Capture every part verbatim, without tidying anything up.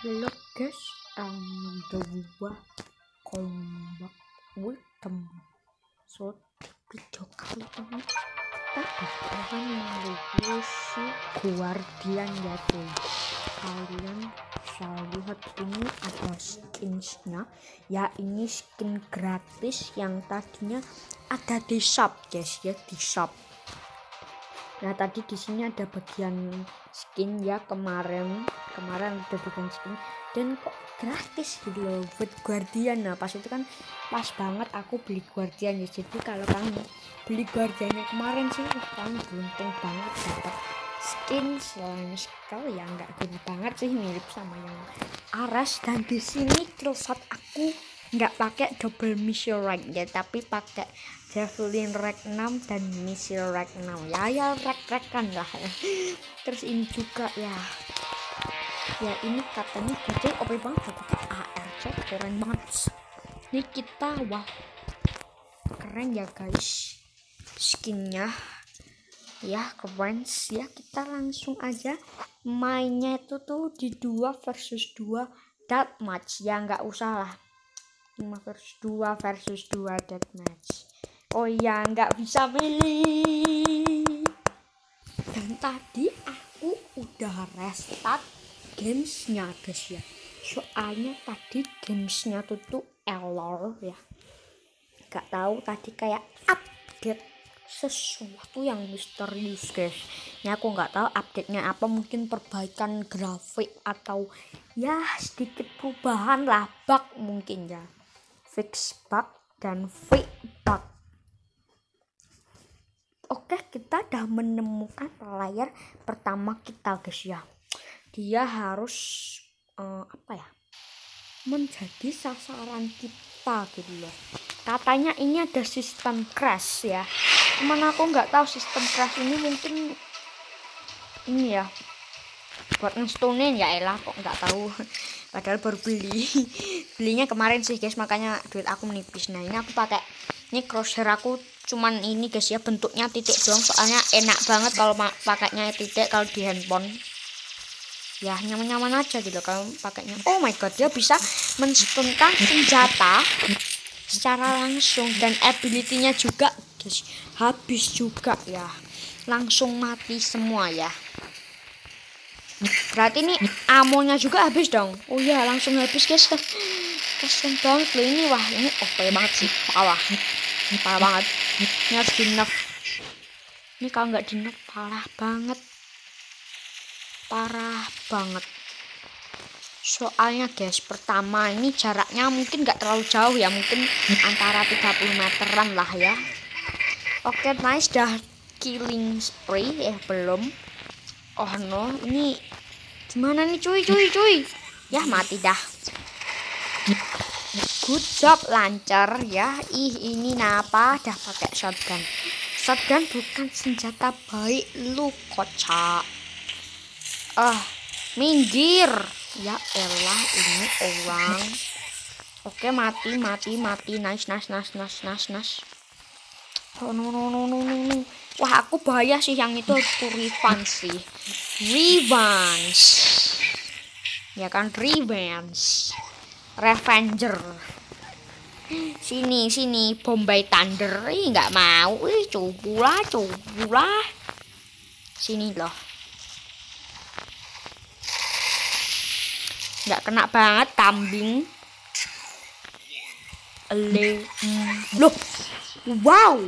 Hello guys, um, the combat with them. So di video kali ini kita bakalan mengurusi Guardian ya tuh. Kalian bisa lihat ini ada skinsnya. Ya ini skin gratis yang tadinya ada di shop guys ya, di shop. Nah tadi di sini ada bagian skin ya, kemarin kemarin ada bagian skin dan kok gratis gitu loh buat Guardian. Nah pas itu kan pas banget aku beli Guardian ya, jadi kalau kamu beli Guardiannya kemarin sih kamu beruntung banget dapat skin selain skull ya, nggak guna banget sih, mirip sama yang Aras. Dan di sini killshot aku nggak pakai double missile rank ya, tapi pakai javelin rank enam dan missile rank enam ya, ya rek-rekan lah. Terus ini juga ya ya ini katanya gede, O P banget ya, pakai A R C, keren banget. Ini kita wah keren ya guys skinnya ya, keren ya. Kita langsung aja mainnya itu tuh di dua versus dua deathmatch ya, nggak usah lah lima versus dua versus dua deathmatch. Oh ya, nggak bisa pilih. Dan tadi aku udah restart gamesnya guys ya, soalnya tadi gamesnya tuh tuh error ya, nggak tahu tadi kayak update sesuatu yang misterius guys. Ini aku nggak tahu update-nya apa, mungkin perbaikan grafik atau ya sedikit perubahan lah, bug mungkin ya, fix bug dan fix bug. Oke, kita udah menemukan player pertama kita guys ya. Dia harus uh, apa ya, menjadi sasaran kita gitu loh. Katanya ini ada sistem crash ya, cuman aku nggak tahu sistem crash ini, mungkin ini ya buat ngestonein ya, elah kok nggak tahu. Padahal baru beli belinya kemarin sih guys, makanya duit aku menipis. Nah ini aku pakai ini crosshair aku cuman ini guys ya, bentuknya titik doang, soalnya enak banget kalau pakainya titik kalau di handphone ya, nyaman-nyaman aja gitu kalau pakainya. Oh my god, dia bisa menstunkan senjata secara langsung dan ability-nya juga guys habis juga ya, langsung mati semua ya. Berarti ini amonya juga habis dong. Oh ya, langsung habis guys. Kasian banget loh ini. Wah ini O P banget sih, parah parah banget. Ini harus di nerf. Ini kalau nggak di nerf parah banget, parah banget. Soalnya guys, pertama ini jaraknya mungkin nggak terlalu jauh ya, mungkin antara tiga puluh meteran lah ya. Oke, nice, dah killing spree eh belum. Oh no, ini gimana nih cuy cuy cuy ya, mati dah. Good job, lancar ya. Ih ini napa dah pakai shotgun. Shotgun bukan senjata baik lu kocak. Ah uh, minggir ya elah, ini orang. Oke, mati mati mati. Nice nice nice nice nice nice. Oh no no no no no. Wah aku bahaya sih, yang itu aku revenge sih, revenge ya kan, revenge, revenger. Sini sini Bombay Thunder. Ih nggak mau, ih coba coba sini loh, nggak kena banget kambing. Le loh, wow,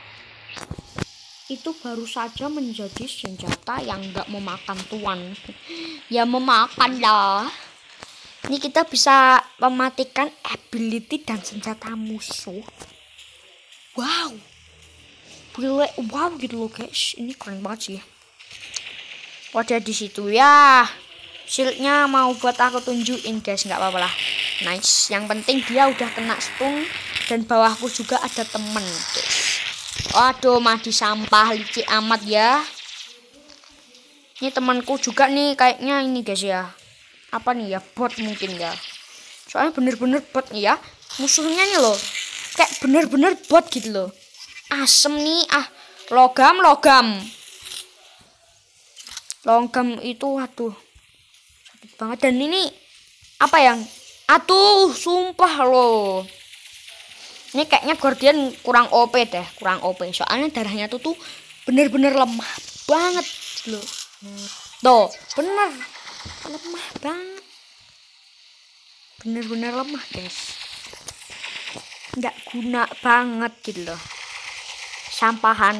itu baru saja menjadi senjata yang nggak memakan tuan. Ya memakan lah. Ini kita bisa mematikan ability dan senjata musuh. Wow, boleh wow gitu loh guys. Ini keren banget sih. Wadah di situ ya. Shieldnya mau buat aku tunjukin guys, nggak apa-apa lah. Nice. Yang penting dia udah kena stun dan bawahku juga ada temen guys. Waduh, mati sampah, licik amat ya. Ini temanku juga nih kayaknya ini guys ya. Apa nih ya, bot mungkin ya. Soalnya bener-bener bot nih ya. Musuhnya nih loh, kayak bener-bener bot gitu loh. Asem nih, ah logam logam. Logam itu waduh sakit banget. Dan ini apa yang aduh sumpah loh. Ini kayaknya Guardian kurang O P deh, kurang O P. Soalnya darahnya tuh tuh bener-bener lemah banget loh. Tuh, bener lemah banget. Bener-bener lemah, guys. Nggak guna banget gitu loh. Sampahan.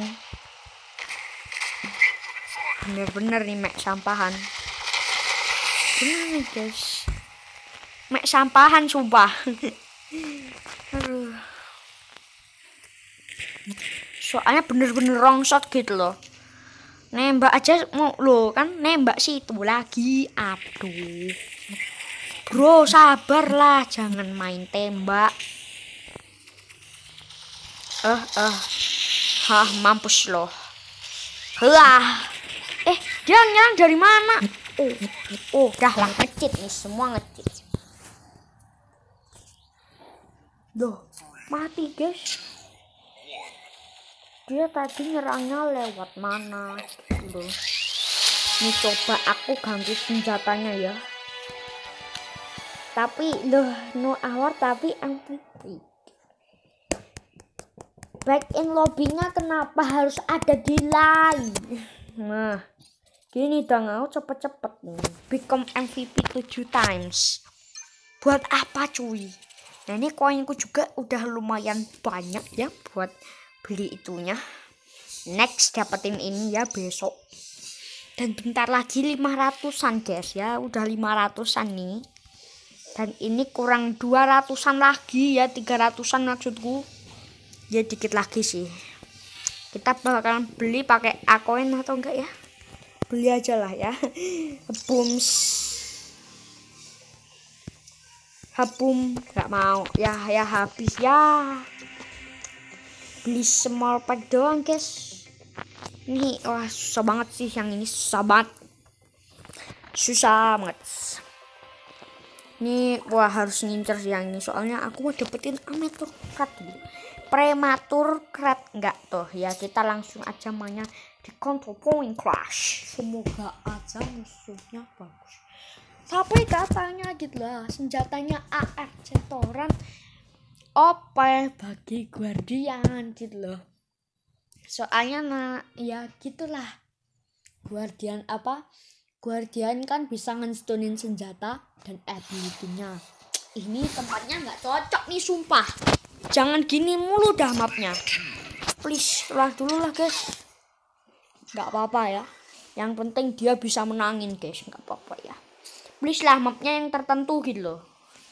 Bener-bener nih mek sampahan. Bener nih, guys. Mek sampahan sumpah. Aduh. Soalnya bener-bener wrong shot gitu loh. Nembak aja mau lo kan nembak situ lagi. Aduh. Bro, sabarlah, jangan main tembak. Eh, eh. Hah, mampus loh. Lah. Eh, dia nyerang dari mana? Oh, oh, dah lah ngecit nih, semua ngecit. Duh, mati guys. Dia tadi nyerangnya lewat mana gitu. Nih coba aku ganti senjatanya ya. Tapi loh, no hour tapi M V P. Back in lobbynya kenapa harus ada delay? Nah, gini dong, aku cepet-cepet nih. Become M V P tujuh times. Buat apa cuy? Nah ini koinku juga udah lumayan banyak ya buat beli itunya. Next dapetin ini ya besok. Dan bentar lagi lima ratusan guys ya. Udah lima ratusan nih. Dan ini kurang dua ratusan lagi ya. tiga ratusan maksudku. Ya dikit lagi sih. Kita bakalan beli pakai A-coin atau enggak ya? Beli aja lah ya. Booms. Habum nggak mau ya ya habis ya. Beli small pack doang guys. Ini wah susah banget sih yang ini, susah banget. Susah banget. Ini wah harus ngincer yang ini soalnya aku mau dapetin amateur card gitu. Prematur card enggak tuh ya, kita langsung aja mainnya di control point clash. Semoga aja musuhnya bagus. Tapi katanya gitu lah, senjatanya A R Cetoran O P bagi Guardian gitu loh. Soalnya nah ya gitulah. Guardian apa? Guardian kan bisa ngestunin senjata dan ability-nya. Ini tempatnya nggak cocok nih sumpah. Jangan gini mulu dah mapnya. Please, keluar dulu lah guys. Nggak apa-apa ya. Yang penting dia bisa menangin guys, nggak apa-apa ya. Please lah mapnya yang tertentu gitu loh.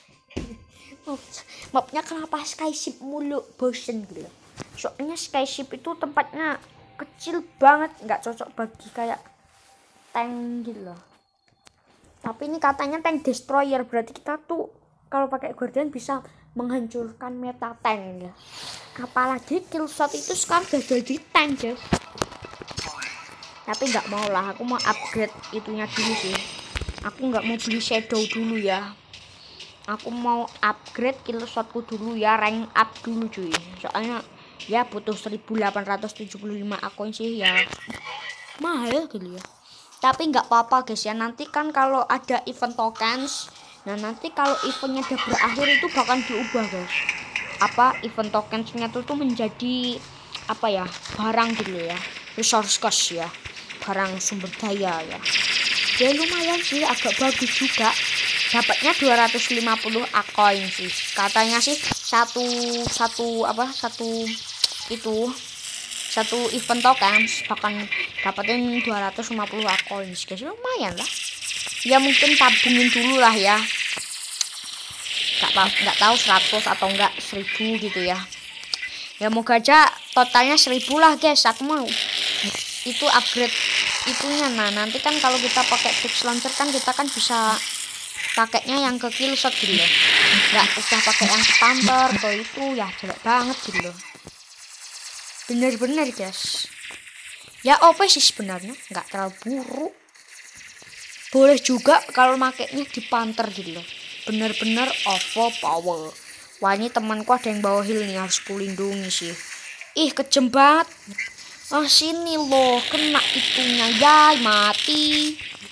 Mapnya kenapa skyship mulu, bosen gitu loh. Soalnya skyship itu tempatnya kecil banget, nggak cocok bagi kayak tank gitu loh. Tapi ini katanya tank destroyer, berarti kita tuh kalau pakai Guardian bisa menghancurkan meta tank ya. Apalagi killshot itu sekarang udah jadi tank guys. Tapi nggak mau lah, aku mau upgrade itunya dulu sih. Aku nggak mau beli shadow dulu ya. Aku mau upgrade killshotku dulu ya, rank up dulu cuy. Soalnya ya butuh seribu delapan ratus tujuh puluh lima akun sih ya. Mahal gitu ya. Tapi nggak apa-apa guys ya. Nanti kan kalau ada event tokens, nah nanti kalau eventnya udah berakhir itu bakal diubah guys. Apa event tokensnya tuh tuh menjadi apa ya, barang gitu ya, resource cost ya, barang sumber daya ya. Ya lumayan sih, agak bagus juga. Dapatnya dua ratus lima puluh A-coin sih. Katanya sih satu satu apa satu itu satu event tokens bahkan dapatin dua ratus lima puluh A-coin guys. Lumayan lah. Ya mungkin tabungin dulu lah ya. Gak tahu nggak tahu seratus atau enggak seribu gitu ya. Ya moga aja totalnya seribu lah guys. Aku mau itu upgrade itunya. Nah nanti kan kalau kita pakai fix launcher kan kita kan bisa pakainya yang ke killshot gitu loh, nggak usah pakai yang pamper atau itu ya jelek banget gitu loh. Bener-bener guys ya, O P sih sebenarnya, nggak terlalu buruk. Boleh juga kalau makainya di panter gitu loh, bener-bener overpower. Wah ini temanku ada yang bawa heal nih, harus kulindungi sih. Ih kejem banget. Ah sini loh, kena itunya ya, mati.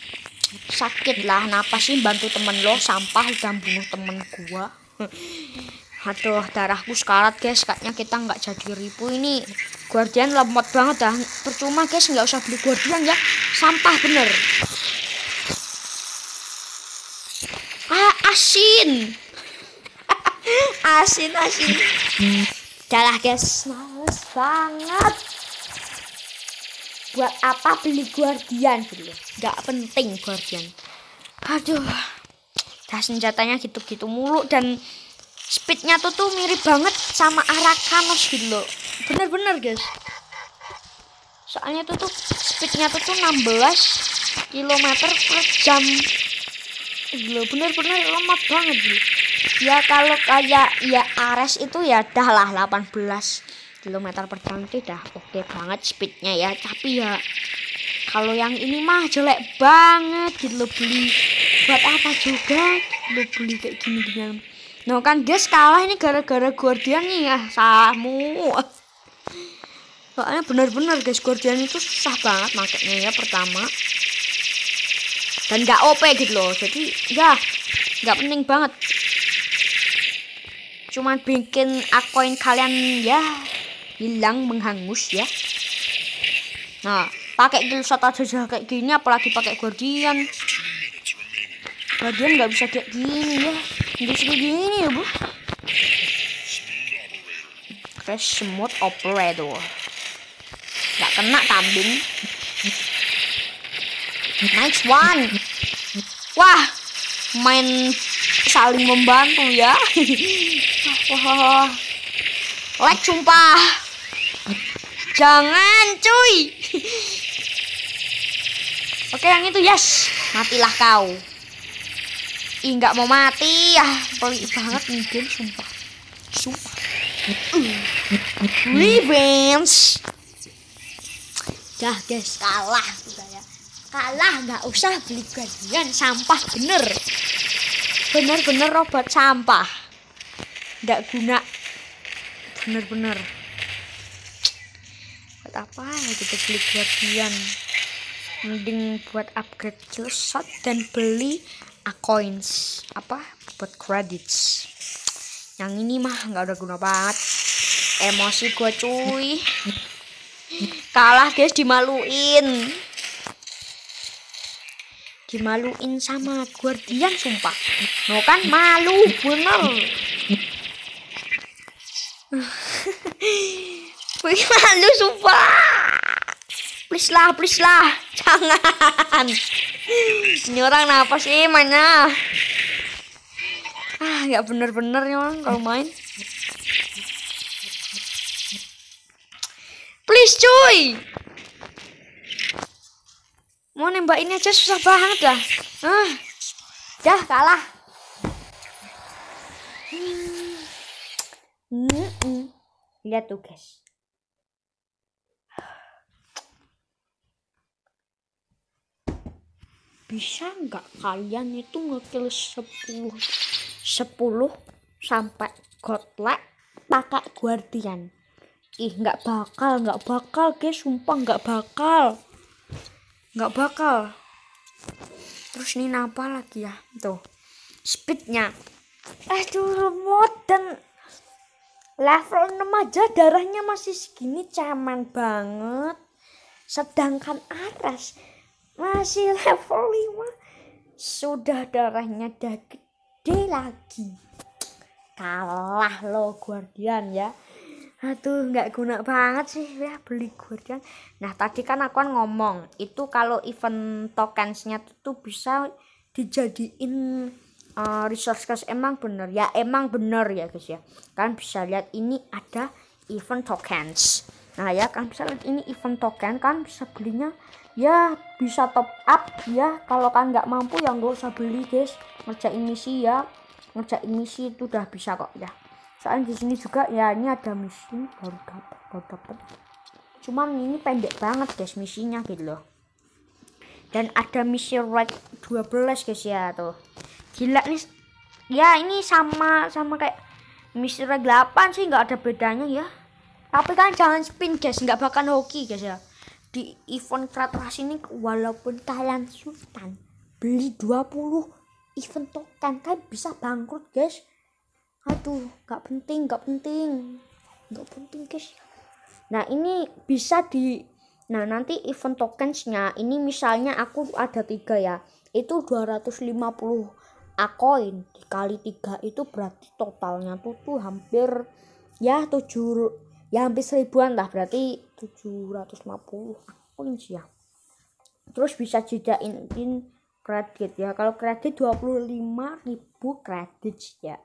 sakit lah, napa sih bantu temen lo, sampah udah bunuh temen gua. Aduh, darahku sekarat guys, kayaknya kita nggak jadi ribu ini. Guardian lemot banget dah, percuma guys, nggak usah beli Guardian ya, sampah bener. Ah, asin. asin asin. Jalah guys, males banget. Buat apa beli Guardian gitu, nggak penting Guardian. Aduh, dah senjatanya gitu-gitu mulu, dan speednya tuh tuh mirip banget sama Arakanos gitu loh. Bener-bener guys, soalnya tuh tuh speednya tuh tuh enam belas kilometer per jam. Loh, bener-bener lemot banget gitu. Ya kalau kayak ya Ares itu ya dah lah delapan belas kilometer per jam itu dah oke okay banget speednya ya. Tapi ya kalau yang ini mah jelek banget gitu loh, beli buat apa juga lo beli kayak gini-gini. No kan guys, kalah ini gara-gara Guardian nih ya, salahmu. Soalnya bener-bener guys, Guardian itu susah banget makanya ya pertama, dan gak O P gitu loh, jadi ya gak penting banget, cuman bikin koin kalian ya hilang menghangus ya. Nah, pakai kill shot aja kayak gini, apalagi pakai Guardian. Guardian nggak bisa kayak gini ya, nggak kayak gini ya bu. Crash smooth operator, nggak kena kambing. Nice one. Wah, main saling membantu ya. Wah, like sumpah. Jangan cuy. Oke yang itu yes, matilah kau. Ih nggak mau mati ya, pelik banget nih game sumpah. Sumpah. Revenge. Dah guys, kalah udah ya. Kalah, nggak usah beli Guardian, sampah bener. Bener-bener robot sampah. Nggak guna. Bener-bener. Buat apa ya kita beli Guardian? Mending buat upgrade kill shot dan beli a coins apa buat credits. Yang ini mah nggak ada guna banget. Emosi gua cuy. Kalah guys, dimaluin. Dimaluin sama Guardian sumpah. No kan malu bener. Malu sumpah. Please lah, please lah. Jangan. Ini orang apa sih mainnya? Ah, nggak bener-bener ya orang kalau main. Please cuy. Mau nembak ini aja susah banget lah. Ah, dah kalah. Hmm. Hmm. Lihat tuh guys. Bisa nggak kalian itu ngekill sepuluh sepuluh sampai godlike pakai Guardian? Ih nggak bakal, nggak bakal guys, sumpah nggak bakal, nggak bakal. Terus ini apa lagi ya tuh speednya, aduh lemot, dan level enam aja darahnya masih segini, cemen banget. Sedangkan Ares masih level lima, sudah darahnya udah gede lagi. Kalah lo Guardian ya. Aduh nggak guna banget sih ya beli Guardian. Nah tadi kan aku kan ngomong itu kalau event tokensnya tuh bisa dijadiin uh, resource cash. Emang bener ya, emang bener ya guys ya. Kan bisa lihat ini ada event tokens. Nah ya kan bisa lihat ini event token, kan bisa belinya ya, bisa top up ya. Kalau kan nggak mampu ya nggak usah beli guys, ngerjain misi ya, ngerjain misi itu udah bisa kok ya. Soalnya di sini juga ya ini ada misi baru dapat, baru dapat. Cuman ini pendek banget guys misinya gitu loh. Dan ada misi rank dua belas guys ya tuh. Gila nih. Ya ini sama sama kayak misi rank delapan sih, nggak ada bedanya ya. Tapi kan jangan spin guys, nggak bakal hoki guys ya. Di event kreatorasi ini walaupun kalian sultan, beli dua puluh event token kan bisa bangkrut guys. Aduh, nggak penting, nggak penting, nggak penting guys. Nah ini bisa di, nah nanti event tokensnya ini misalnya aku ada tiga ya, itu dua ratus lima puluh A-coin dikali tiga itu berarti totalnya tuh tuh hampir ya tujuh ya hampir seribuan lah, berarti tujuh ratus lima puluh A-coin sih ya. Terus bisa jejain kredit ya, kalau kredit dua puluh lima ribu kredit ya.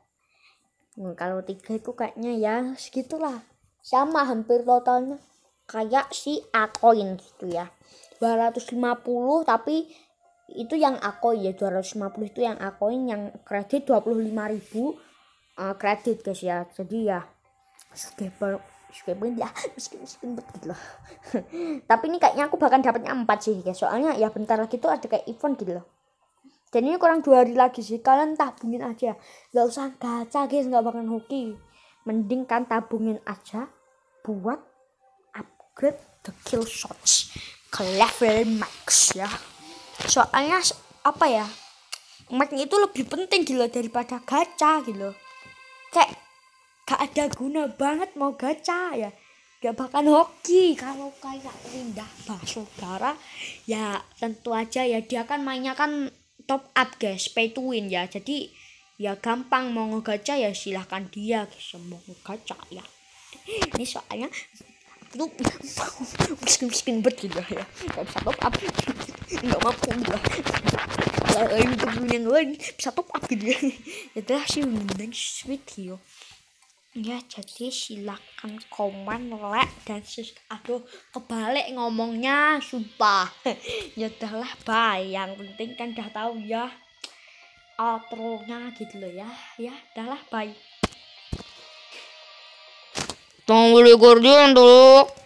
Nah, kalau tiga itu kayaknya ya segitulah, sama hampir totalnya kayak si A-coin gitu ya, dua ratus lima puluh tapi itu yang A-coin ya, dua ratus lima puluh itu yang A-coin, yang kredit dua puluh lima ribu uh, kredit guys ya. Jadi ya skipper skipper ya miskin-miskin betul loh. Tapi ini kayaknya aku bahkan dapatnya empat sih guys, soalnya ya bentar lagi tuh ada kayak event gitu loh. Dan ini kurang dua hari lagi sih, kalian tabungin aja, nggak usah gacha guys, nggak bakal hoki. Mending kan tabungin aja buat upgrade the kill shots ke level max ya. Soalnya apa ya, max itu lebih penting gitu daripada gacha gitu. Kayak gak ada guna banget mau gacha ya, gak bakal hoki. Kalau kayak Lindah Basudara ya tentu aja ya dia kan mainnya kan top up guys, pay to win ya. Jadi ya gampang mau ngegacha ya silahkan dia guys mau ngegacha ya. Ini soalnya lu miskin-miskin bet gitu ya, gak bisa top up, nggak mampu gitu. Kalau YouTube yang lain bisa top up gitu ya. Itu sih next video ya. Jadi silakan komen, like dan subscribe. Aduh kebalik ngomongnya sumpah. Ya udahlah bye, yang penting kan udah tahu ya outro-nya gitu loh ya. Ya udahlah bye. Tunggu di Guardian dulu.